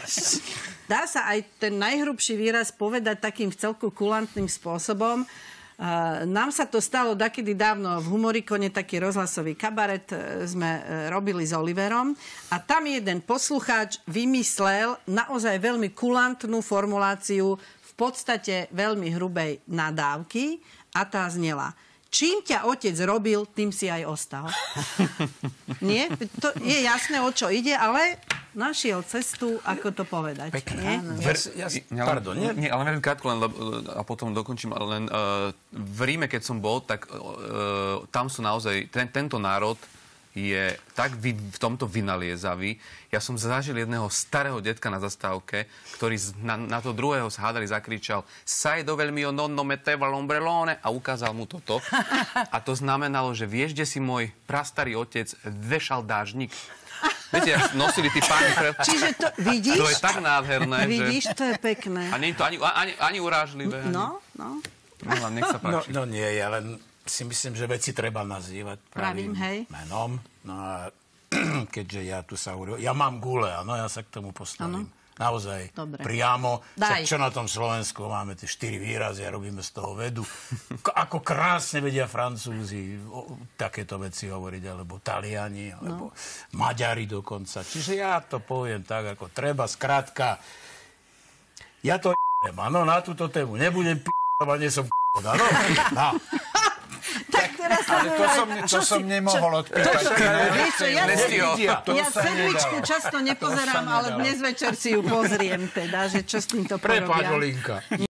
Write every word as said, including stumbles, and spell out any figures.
Dá sa aj ten najhrubší výraz povedať takým vcelku kulantným spôsobom. Uh, nám sa to stalo dakedy dávno v Humorikone, taký rozhlasový kabaret uh, sme uh, robili s Oliverom a tam jeden poslucháč vymyslel naozaj veľmi kulantnú formuláciu v podstate veľmi hrubej nadávky a tá znela: čím ťa otec robil, tým si aj ostal. Nie? To je jasné, o čo ide, ale našiel cestu, ako to povedať. Nie? Ver, ja, pardon, nie? Nie, ale veľmi krátko, len, a potom dokončím, len uh, v Ríme, keď som bol, tak uh, tam sú naozaj, ten, tento národ je tak vy, v tomto vynaliezavý. Ja som zažil jedného starého detka na zastávke, ktorý na, na to druhého zhádali, zakričal: "Sai dove il mio nonno metteva l'ombrellone", a ukázal mu toto. A to znamenalo, že vieš, kde si môj prastarý otec vešal dážnik? Viete, nosili tí páni... Pre... Čiže to, vidíš? To je tak nádherné, vidíš, že... to je pekné. A nie je to ani, ani, ani urážlivé. No, no. No, nech sa páči. No, no nie, ja len si myslím, že veci treba nazývať pravým hej. menom. No a keďže ja tu sa urobil... Ja mám gule, áno, ja sa k tomu postavím. Ano. Naozaj dobre. Priamo. Daj. Čo na tom Slovensku máme tie štyri výrazy a robíme z toho vedu. K- ako krásne vedia Francúzi o, takéto veci hovoriť, alebo Taliani, alebo no. Maďari dokonca. Čiže ja to poviem tak, ako treba. Skrátka, ja to j***em, áno, na túto tému. Nebudem p***ovať, nie som p***ovať, áno. No. Tak teraz sa ale to som, to som nemohol odpýtať. Vieš čo, ja, ja sedmičku často nepozerám, ale dnes večer si ju pozriem teda, že čo s týmto porobia. Prepáč, Olinka.